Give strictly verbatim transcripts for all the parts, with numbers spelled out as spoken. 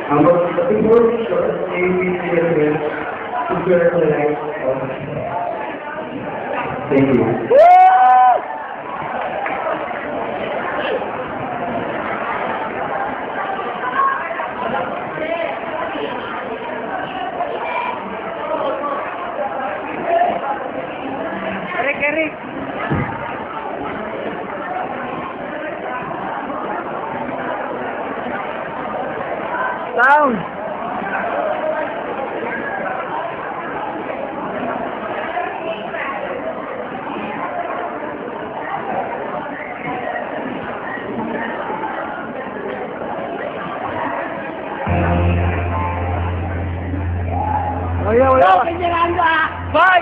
Our people should aim their best to share the life of Thank you. Eric, Eric. Sound. Oh yeah, wala. No, piniraan mo ah. Bye.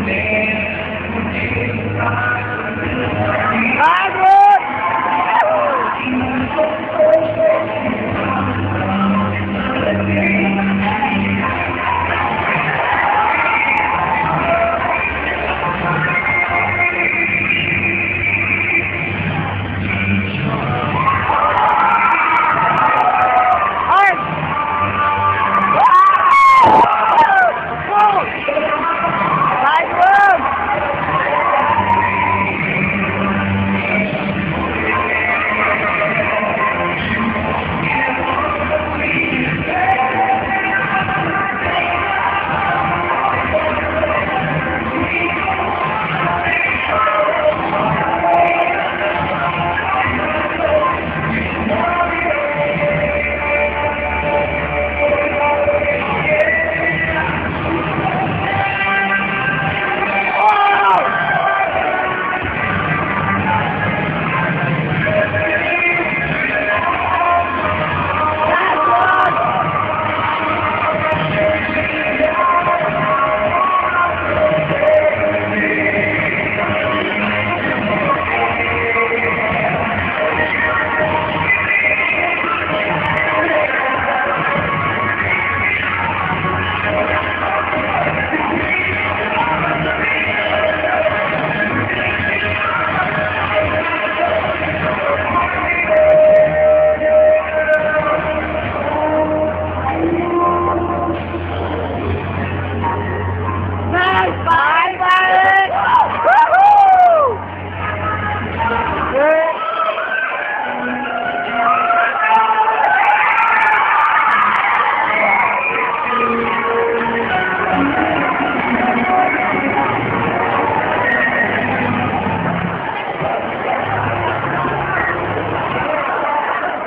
Agro!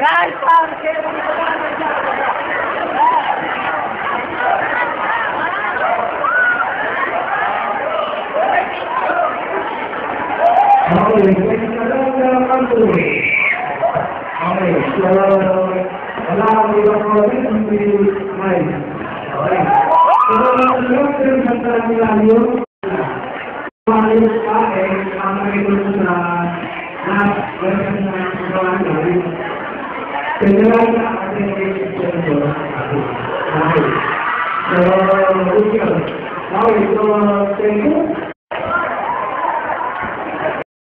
Guys, pang! Okay, magandang kantuloy. Okay, so, wala akong ibang problem, hindi may. Okay. So, yung pinagkanta nila yun, maayos pa eh, ang naging sa lahat, version na nagawa namin. General na ating naging okay. So, okay, so, thank you.